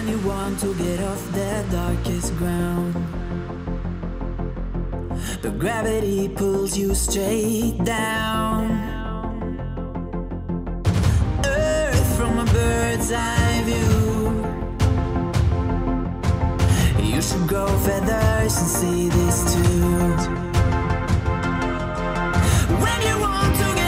when you want to get off the darkest ground, but gravity pulls you straight down. Earth from a bird's eye view. You should grow feathers and see this too. When you want to get